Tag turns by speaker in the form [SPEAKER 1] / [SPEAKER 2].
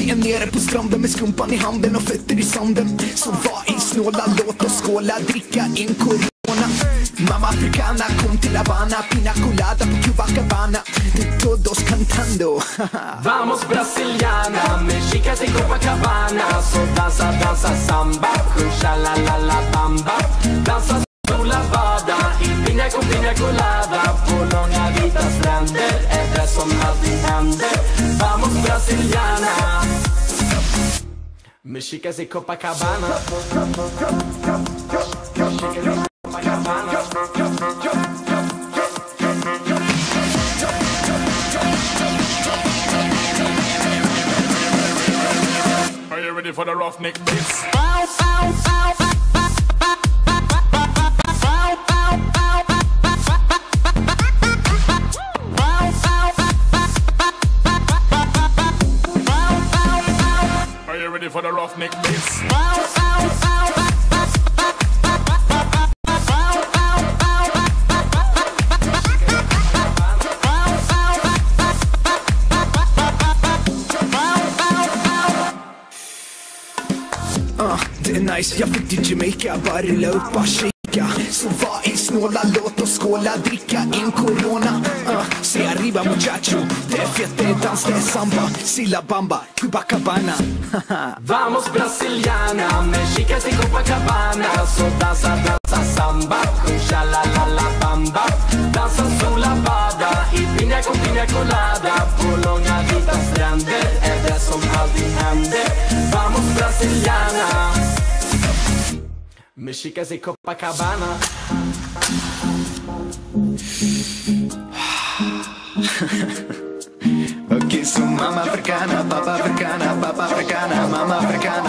[SPEAKER 1] Vi är nere på stranden med skumpan i handen och fötter i sanden. Så var i snåla, låt oss skåla, dricka in corona. Mamma africana, kom till Havana, pina colada på Copacabana. De todos cantando.
[SPEAKER 2] Vamos brasiliana, me chicas i Copacabana. Så dansa, dansa samba, sjunga la la la bamba. Dansa, sola, bada i pina colada. På långa vita stränder är det som alltid händer. Vamos brasiliana, me chicas i Copacabana.
[SPEAKER 3] Are you ready for the roughneck beats? Are you ready for the roughneck beats?
[SPEAKER 1] Det är nice, jag fick till Jamaica, bara rulla upp och shaka. Så var i snåla, låt oss skåla, dricka in corona. Se arriba muchacho, det är fett, det är dans, det är samba. Silla bamba, Copacabana.
[SPEAKER 2] Vamos brasiliana, me chicas i Copacabana. Så dansa, dansa samba, sjunga la la la bamba. Dansa, sola, bada i pina colada. På långa vita stränder är det som alltid händer. Vamos brasiliana, me chicas i Copacabana.
[SPEAKER 1] Okej, så mamma africana, pappa africana, mamma africana.